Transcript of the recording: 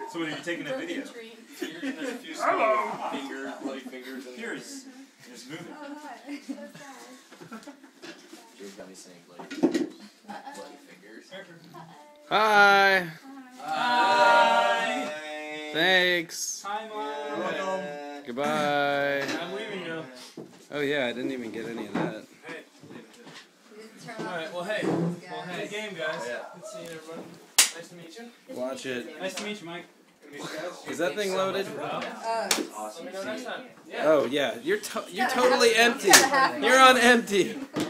So when you're taking a video, Hello. Fingers, bloody fingers, and here's just moving. Oh, hi. That's nice. Drew's got me saying bloody fingers. Bloody fingers. Hi. Hi. Thanks. Hi, Mom. Welcome. Goodbye. I'm leaving now. Oh yeah, I didn't even get any of that. Hey. All Alright, well, hey. Good game, guys. Yeah. Good seeing everyone. Nice to meet you. Watch it. Nice to meet you, Mike. Is that thing loaded? Awesome. Let me know next time. Yeah. Oh yeah, you're totally empty. You're on empty.